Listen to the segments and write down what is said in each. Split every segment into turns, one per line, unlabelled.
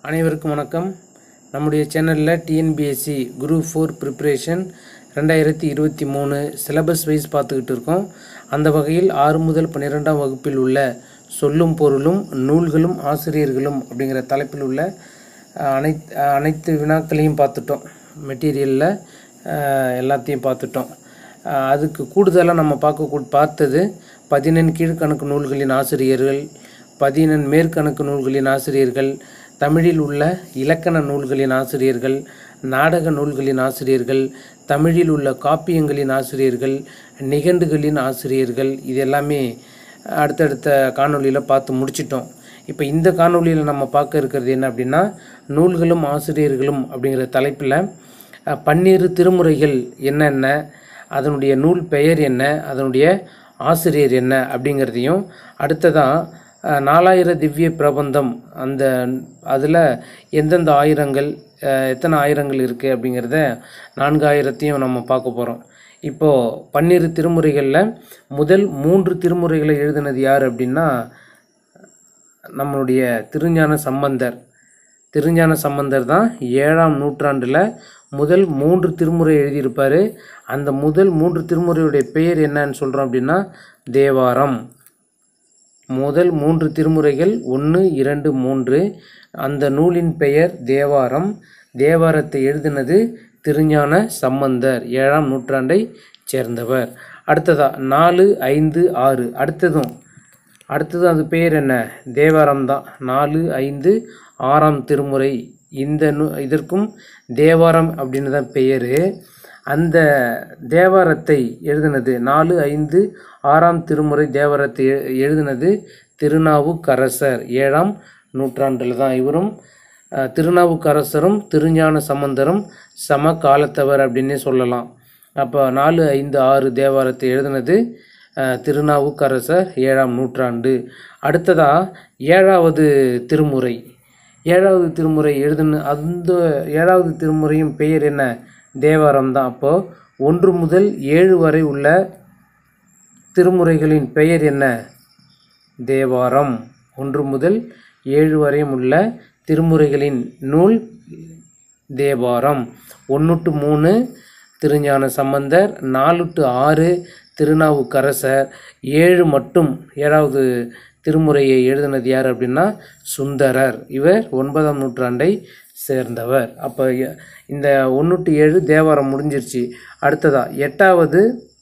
அனைவருக்கும் வணக்கம். நம்முடைய சேனலில் TNPSC group 4 preparation 2023 syllabus wise பார்த்துக்கிட்டு இருக்கோம். அந்த வகையில் 6 முதல் 12ஆம் வகுப்பில் உள்ள சொல்லும் பொருளும் நூல்களும் ஆசிரியர்களும் அப்படிங்கிற தலைப்பில் உள்ள அனைத்து வினாக்களையும் பார்த்துட்டோம். மெட்டீரியலில் எல்லாத்தையும் பார்த்துட்டோம். அதுக்கு கூடுதலாக நம்ம பார்த்தது 14 கீழ்கணக்கு நூல்களின் ஆசிரியர்கள், 14 மேற்கணக்கு நூல்களின் ஆசிரியர்கள், தமிழில் உள்ள இலக்கண நூல்களின் ஆசிரியர்கள், நாடக நூல்களின் ஆசிரியர்கள், தமிழில் உள்ள காப்பியங்களின் ஆசிரியர்கள், நிகண்டுகளின் ஆசிரியர்கள், இது எல்லாமே அடுத்தடுத்த காணொலியில் பார்த்து முடிச்சிட்டோம். இப்போ இந்த காணொலியில் நம்ம பார்க்க இருக்கிறது என்ன அப்படின்னா, நூல்களும் ஆசிரியர்களும் அப்படிங்கிற தலைப்பில் 12 திருமுறைகள் என்னென்ன, அதனுடைய நூல் பெயர் என்ன, அதனுடைய ஆசிரியர் என்ன அப்படிங்கிறதையும், அடுத்ததாக 4000 திவ்ய பிரபந்தம் அதில் எந்தெந்த ஆயிரங்கள், எத்தனை ஆயிரங்கள் இருக்குது அப்படிங்கிறத 4000ஐயும் நம்ம பார்க்க போகிறோம். இப்போது 12 திருமுறைகளில் முதல் 3 திருமுறைகளை எழுதினது யார் அப்படின்னா நம்மளுடைய திருஞான சம்பந்தர் தான் 7ஆம் நூற்றாண்டில் முதல் 3 திருமுறை எழுதியிருப்பார். அந்த முதல் 3 திருமுறையுடைய பெயர் என்னன்னு சொல்கிறோம் அப்படின்னா தேவாரம். முதல் 3 திருமுறைகள் 1, 2, 3. அந்த நூலின் பெயர் தேவாரம். தேவாரத்தை எழுதினது திருஞான சம்பந்தர், 7ஆம் நூற்றாண்டை சேர்ந்தவர். அடுத்ததா 4, 5, 6 அடுத்தது அது பெயர் என்ன? தேவாரம் தான். 4, 5, 6ஆம் திருமுறை. இதற்கும் தேவாரம் அப்படின்னு தான் பெயர். அந்த தேவாரத்தை எழுதினது 4, 5, 6ஆம் திருமுறை தேவாரத்தை எழுதினது திருநாவுக்கரசர், 7ஆம் நூற்றாண்டில் தான். இவரும் திருநாவுக்கரசரும் திருஞான சம்பந்தரும் சம காலத்தவர் அப்படின்னே சொல்லலாம். அப்போ 4, 5, 6 தேவாரத்தை எழுதினது திருநாவுக்கரசர், 7ஆம் நூற்றாண்டு. அடுத்ததாக 7வது திருமுறை. 7வது திருமுறை அந்த 7வது திருமுறையும் பெயர் என்ன? தேவாரம் தான். அப்போது 1 முதல் 7 வரை உள்ள திருமுறைகளின் பெயர் என்ன? தேவாரம். 1 முதல் 7 வரையும் உள்ள திருமுறைகளின் நூல் தேவாரம். 1 to 3 திருஞான சம்பந்தர், 4 to 6 திருநாவுக்கரசர், 7 மட்டும் 7வது திருமுறையை எழுதினது யார் அப்படின்னா சுந்தரர். இவர் 9ஆம் நூற்றாண்டை சேர்ந்தவர். அப்போ இந்த 1 to 7 தேவாரம் முடிஞ்சிருச்சு. அடுத்ததா 8வது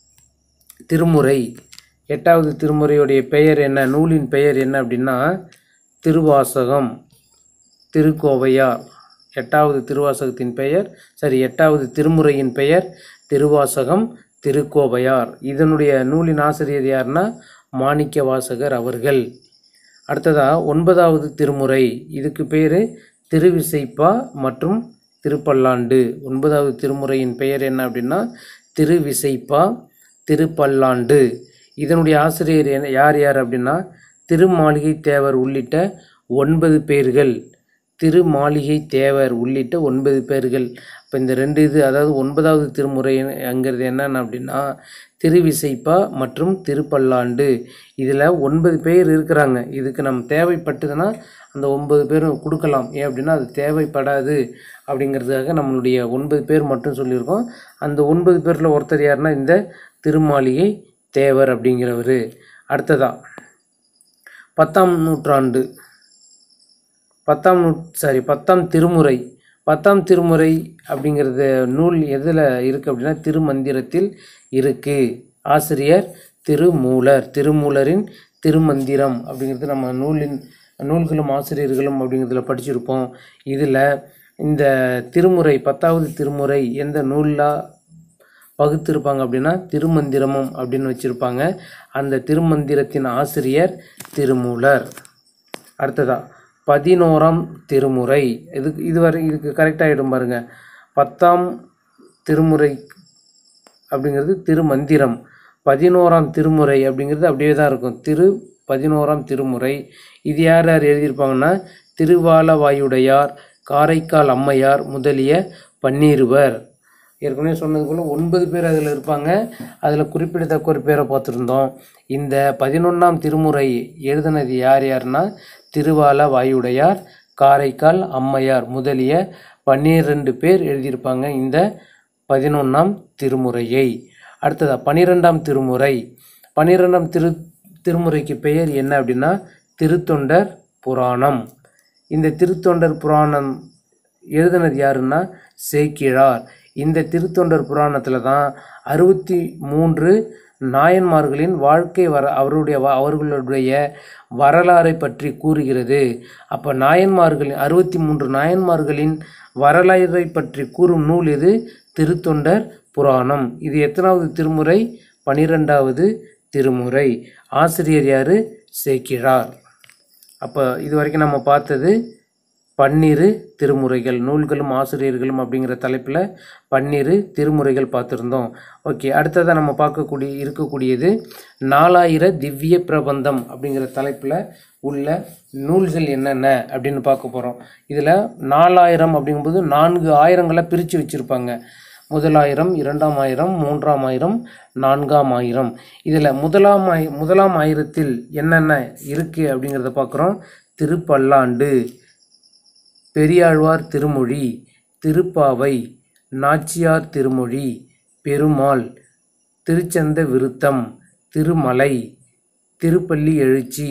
திருமுறை. 8வது திருமுறையுடைய பெயர் என்ன? நூலின் பெயர் என்ன அப்படின்னா திருவாசகம், திருக்கோவையார். 8வது திருவாசகத்தின் பெயர் 8வது திருமுறையின் பெயர் திருவாசகம், திருக்கோவையார். இதனுடைய நூலின் ஆசிரியர் யாருன்னா மாணிக்க வாசகர் அவர்கள். அடுத்ததா 9வது திருமுறை. இதுக்கு பேர் திருவிசைப்பா மற்றும் திருப்பல்லாண்டு. 9வது திருமுறையின் பெயர் என்ன அப்படின்னா திருவிசைப்பா, திருப்பல்லாண்டு. இதனுடைய ஆசிரியர் யார் அப்படின்னா திருமாளிகை தேவர் உள்ளிட்ட 9 பேர்கள். திருமாளிகை தேவர் உள்ளிட்ட 9 பேர்கள். இப்போ இந்த 2 அதாவது 9வது திருமுறைங்கிறது என்னென்ன அப்படின்னா திருவிசைப்பா மற்றும் திருப்பல்லாண்டு. இதில் 9 பேர் இருக்கிறாங்க. இதுக்கு நம்ம தேவைப்பட்டதுன்னா அந்த 9 பேரும் கொடுக்கலாம். ஏன் அப்படின்னா அது தேவைப்படாது அப்படிங்கிறதுக்காக நம்மளுடைய 9 பேர் மட்டும் சொல்லியிருக்கோம். அந்த 9 பேரில் ஒருத்தர் யாருன்னா இந்த திருமாளிகை தேவர் அப்படிங்கிறவர். அடுத்ததா 10ஆம் நூற்றாண்டு. 10ஆம் திருமுறை. 10ஆம் திருமுறை அப்படிங்கிறது நூல் எதில் இருக்குது அப்படின்னா திருமந்திரத்தில் இருக்குது. ஆசிரியர் திருமூலரின் திருமந்திரம் அப்படிங்கிறது நம்ம நூல்களும் ஆசிரியர்களும் அப்படிங்கிறதுல படிச்சிருப்போம். இதில் இந்த திருமுறை 10வது திருமுறை எந்த நூலில் பகுத்திருப்பாங்க அப்படின்னா திருமந்திரமும் அப்படின்னு வச்சுருப்பாங்க. அந்த திருமந்திரத்தின் ஆசிரியர் திருமூலர். அடுத்ததா 11ஆம் திருமுறை. இதுக்கு கரெக்டாகிடும் பாருங்க. 10ஆம் திருமுறை அப்படிங்கிறது திருமந்திரம். 11ஆம் திருமுறை அப்படிங்கிறது அப்படியே தான் இருக்கும். 11ஆம் திருமுறை. இது யார் எழுதியிருப்பாங்கன்னா திருவாலவாயுடையார், காரைக்கால் அம்மையார் முதலிய 12. ஏற்கனவே சொன்னது போல் 9 பேர் அதில் இருப்பாங்க. அதில் குறிப்பிடத்தக்க ஒரு பேரை பார்த்துருந்தோம். இந்த 11ஆம் திருமுறை எழுதினது யாருன்னா திருவாலவாயுடையார், காரைக்கால் அம்மையார் முதலிய 12 பேர் எழுதியிருப்பாங்க இந்த 11ஆம் திருமுறையை. அடுத்ததா 12ஆம் திருமுறை. 12ஆம் திருமுறைக்கு பெயர் என்ன அப்படின்னா திருத்தொண்டர் புராணம். இந்த திருத்தொண்டர் புராணம் எழுதினது யாருன்னா சேக்கிழார். இந்த திருத்தொண்டர் புராணத்தில் தான் 63 நாயன்மார்களின் வாழ்க்கை அவர்களுடைய வரலாறை பற்றி கூறுகிறது. அப்போ 63 நாயன்மார்களின் வரலாறை பற்றி கூறும் நூல் இது திருத்தொண்டர் புராணம். இது எத்தனாவது திருமுறை? 12வது திருமுறை. ஆசிரியர் யாரு? சேக்கிழார். அப்போ இது வரைக்கும் நம்ம பார்த்தது 12 திருமுறைகள், நூல்களும் ஆசிரியர்களும் அப்படிங்கிற தலைப்பில் 12 திருமுறைகள் பார்த்துருந்தோம். ஓகே, அடுத்ததாக நம்ம இருக்கக்கூடியது 4000 திவ்ய பிரபந்தம் அப்படிங்கிற தலைப்பில் உள்ள நூல்கள் என்னென்ன அப்படின்னு பார்க்க போகிறோம். இதில் 4000 அப்படிங்கும்போது 4 ஆயிரங்களை பிரித்து வச்சுருப்பாங்க. 1000, 2000, 3000, 4000. இதில் முதலாம் ஆயிரத்தில் என்னென்ன இருக்குது அப்படிங்கிறத பார்க்குறோம். திருப்பல்லாண்டு, பெரியாழ்வார் திருமொழி, திருப்பாவை, நாச்சியார் திருமொழி, பெருமாள், திருச்சந்த விருத்தம், திருமலை, திருப்பள்ளி எழுச்சி,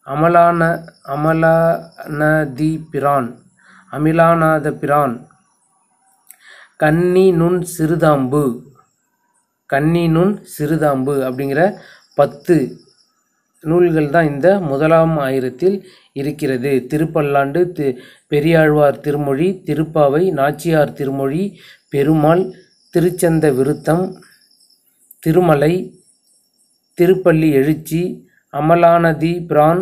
அமிலானாத பிரான், கன்னி நுண் சிறுதாம்பு அப்படிங்கிற 10 நூல்கள் தான் இந்த முதலாம் ஆயிரத்தில் இருக்கிறது. திருப்பல்லாண்டு, பெரியாழ்வார் திருமொழி, திருப்பாவை, நாச்சியார் திருமொழி, பெருமாள், திருச்சந்த விருத்தம், திருமலை, திருப்பள்ளி எழுச்சி, அமலானதி பிரான்,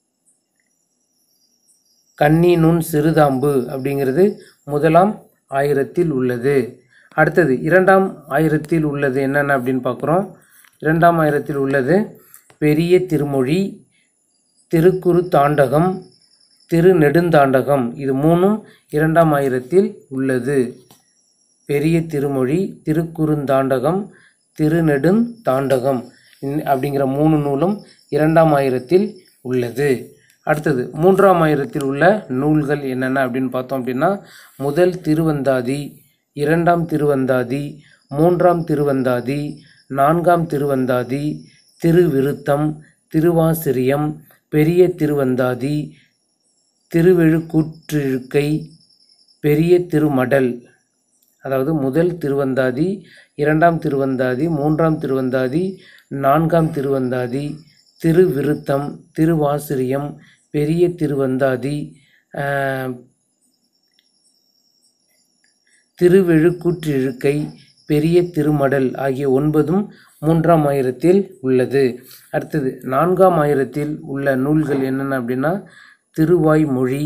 கன்னி நுண் சிறுதாம்பு அப்படிங்கிறது முதலாம் ஆயிரத்தில் உள்ளது. அடுத்தது 2ஆம் ஆயிரத்தில் உள்ளது என்னென்ன அப்படின்னு பார்க்குறோம். 2ஆம் ஆயிரத்தில் உள்ளது பெரிய திருமொழி, திருக்குறு தாண்டகம், திருநெடுந்தாண்டகம். இது 3ம் 2ஆம் ஆயிரத்தில் உள்ளது. பெரிய திருமொழி, திருக்குறுந்தாண்டகம், திருநெடுந்தாண்டகம் அப்படிங்கிற 3 நூலும் 2ஆம் ஆயிரத்தில் உள்ளது. அடுத்தது 3ஆம் ஆயிரத்தில் உள்ள நூல்கள் என்னென்ன அப்படின்னு பார்த்தோம் அப்படின்னா முதல் திருவந்தாதி, 2ஆம் திருவந்தாதி, 3ஆம் திருவந்தாதி, 4ஆம் திருவந்தாதி, திருவிருத்தம், திருவாசிரியம், பெரிய திருவந்தாதி, திருவெழுக்கூற்றிழுக்கை, பெரிய திருமடல். அதாவது முதல் திருவந்தாதி, 2ஆம் திருவந்தாதி, 3ஆம் திருவந்தாதி, 4ஆம் திருவந்தாதி, திருவிருத்தம், திருவாசிரியம், பெரிய திருவந்தாதி, திருவெழுக்கூற்றிழுக்கை, பெரிய திருமடல் ஆகிய 9ம் 3ஆம் ஆயிரத்தில் உள்ளது. அடுத்தது 4ஆம் ஆயிரத்தில் உள்ள நூல்கள் என்னென்ன அப்படின்னா திருவாய்மொழி.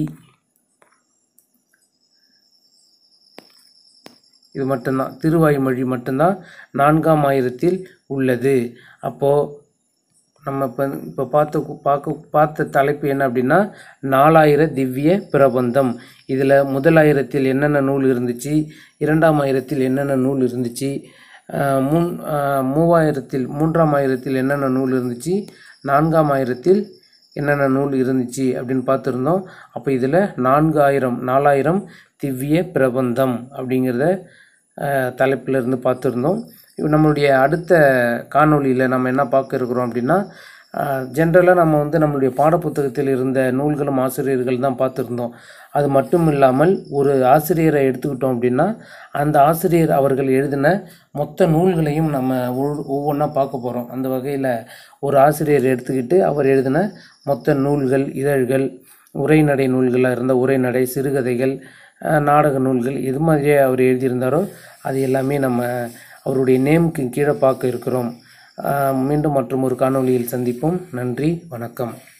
இது மட்டும்தான், திருவாய்மொழி மட்டும்தான் 4ஆம் ஆயிரத்தில் உள்ளது. அப்போது நம்ம இப்போ பார்த்த தலைப்பு என்ன அப்படின்னா 4000 திவ்ய பிரபந்தம். இதில் முதல் ஆயிரத்தில் என்னென்ன நூல் இருந்துச்சு, 2ஆம் ஆயிரத்தில் என்னென்ன நூல் இருந்துச்சு, 3ஆம் ஆயிரத்தில் என்னென்ன நூல் இருந்துச்சு, 4ஆம் ஆயிரத்தில் என்னென்ன நூல் இருந்துச்சு அப்படின்னு பார்த்துருந்தோம். அப்போ இதில் 4000 திவ்ய பிரபந்தம் அப்படிங்கிறத தலைப்பிலிருந்து பார்த்துருந்தோம். நம்மளுடைய அடுத்த காணொளியில் நம்ம என்ன பார்க்க இருக்கிறோம் அப்படின்னா ஜென்ரலாக நம்ம நம்மளுடைய பாடப்புத்தகத்தில் இருந்த நூல்களும் ஆசிரியர்கள் தான் பார்த்துருந்தோம். அது மட்டும் இல்லாமல் ஒரு ஆசிரியரை எடுத்துக்கிட்டோம் அப்படின்னா அந்த ஆசிரியர் அவர்கள் எழுதின மொத்த நூல்களையும் நம்ம ஒவ்வொன்றா பார்க்க போகிறோம். அந்த வகையில் ஒரு ஆசிரியர் எடுத்துக்கிட்டு அவர் எழுதின மொத்த நூல்கள், இதழ்கள், உரைநடை நூல்களாக இருந்த உரைநடை, சிறுகதைகள், நாடக நூல்கள், எது மாதிரியே அவர் எழுதியிருந்தாரோ அது எல்லாமே நம்ம அவருடைய நேமுக்கு கீழே பார்க்க இருக்கிறோம். மீண்டும் மற்றும் ஒரு காணொளியில் சந்திப்போம். நன்றி, வணக்கம்.